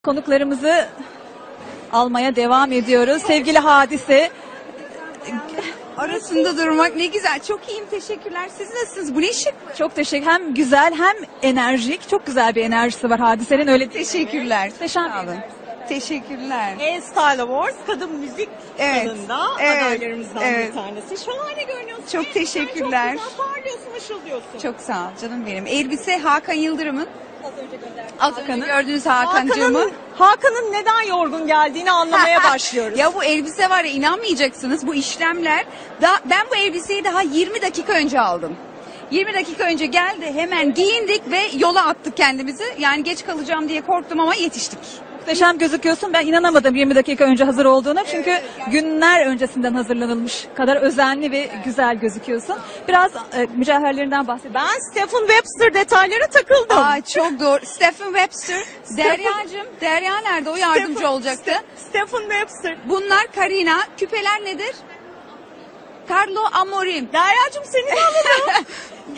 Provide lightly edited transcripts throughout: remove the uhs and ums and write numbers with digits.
Konuklarımızı almaya devam ediyoruz. Sevgili Hadise. Arasında durmak ne güzel. Çok iyiyim, teşekkürler. Siz nasılsınız? Bu ne şık. Çok teşekkür. Hem güzel hem enerjik. Çok güzel bir enerjisi var Hadise'nin, öyle değil mi? Teşekkürler. Muhteşem. Sağ olun. Teşekkürler. Style Awards kadın müzik dalında adaylarımızdan evet. bir tanesi. Şahane görünüyorsun. Çok teşekkürler. Çok güzel parlıyorsun, ışıldıyorsun. Çok sağ ol canım benim. Elbise Hakan Yıldırım'ın. Az önce gönderdim. Az önce gördüğünüz Hakan'cığımı. Hakan'ın neden yorgun geldiğini anlamaya başlıyoruz. Ya bu elbise var ya, inanmayacaksınız, bu işlemler. Ben bu elbiseyi daha 20 dakika önce aldım. 20 dakika önce geldi, hemen giyindik ve yola attık kendimizi. Yani geç kalacağım diye korktum ama yetiştik. Muhteşem gözüküyorsun. Ben inanamadım 20 dakika önce hazır olduğuna. Çünkü günler öncesinden hazırlanılmış kadar özenli ve güzel gözüküyorsun. Biraz mücevherlerinden bahsedelim. Ben Stephen Webster detaylara takıldım. Aa, çok doğru. Stephen Webster. Derya'cığım. Derya nerede? O yardımcı olacaktı. Stephen Webster. Bunlar Karina. Küpeler nedir? Carlo Amorim. Derya'cığım seni de alalım.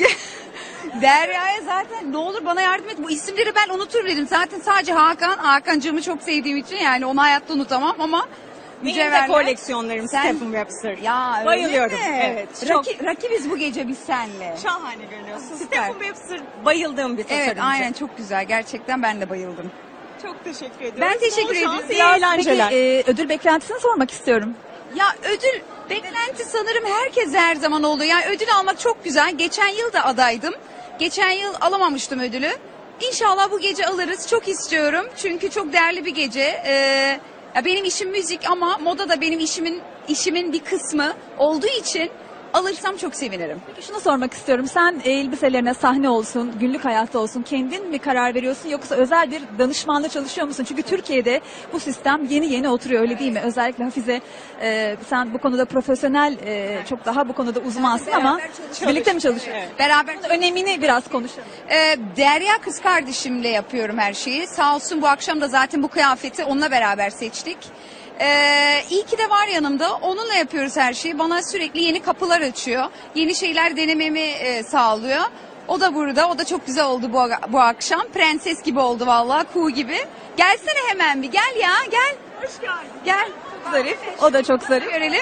Derya'ya zaten ne olur bana yardım et. Bu isimleri ben unutur dedim. Zaten sadece Hakan'cığımı çok sevdiğim için yani onu hayatta unutamam ama Benim de mücevherler. koleksiyonlarım Sen- Stephen Webster. Ya öyle Bayılıyorum. mi? Evet. Çok Rakibiz bu gece biz senle. şahane görünüyorsun. Süper. Stephen Webster bayıldığım bir tasarımcı. Evet, aynen, çok güzel. Gerçekten ben de bayıldım. Çok teşekkür ediyorum. Ben teşekkür Bol ederim. şans, iyi Biraz eğlenceler. peki ödül beklentisini sormak istiyorum. Ya ödül beklenti sanırım herkes her zaman oluyor. Yani ödül almak çok güzel. Geçen yıl da adaydım. Geçen yıl alamamıştım ödülü. İnşallah bu gece alırız. Çok istiyorum. Çünkü çok değerli bir gece. Ya benim işim müzik ama moda da benim işimin bir kısmı olduğu için alırsam çok sevinirim. Peki şunu sormak istiyorum. Sen elbiselerine sahne olsun, günlük hayatta olsun kendin mi karar veriyorsun yoksa özel bir danışmanla çalışıyor musun? Çünkü Türkiye'de bu sistem yeni oturuyor, öyle değil mi? Özellikle Hafize, sen bu konuda profesyonel, çok daha bu konuda uzmansın ama birlikte mi çalışıyorsun? Evet. Beraber Önemini biraz konuşalım. Derya kız kardeşimle yapıyorum her şeyi. Sağ olsun bu akşam da zaten bu kıyafeti onunla beraber seçtik. İyi ki de var yanımda. Onunla yapıyoruz her şeyi. Bana sürekli yeni kapılar açıyor. Yeni şeyler denememi sağlıyor. O da burada. O da çok güzel oldu bu akşam. Prenses gibi oldu vallahi. Kuğu gibi. Gelsene hemen bir. Gel ya. Gel. Hoş geldin. Gel. Zarif. O da çok zarif. Görelim.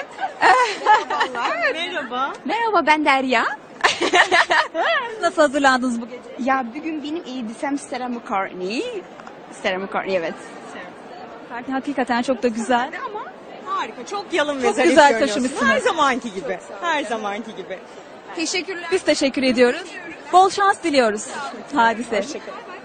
Merhaba. Merhaba, ben Derya. Nasıl hazırlandınız bu gece? Ya bugün benim elbisem Sarah McCartney. Sarah McCartney, evet. Hakikaten çok da güzel. Ama harika. Çok yalın ve Çok zarif güzel görünüyorsun. taşımışsınız. Her zamanki gibi. Her zamanki gibi. Teşekkürler. Biz teşekkür ediyoruz. Bol şans diliyoruz Hadise. Hoşçakalın.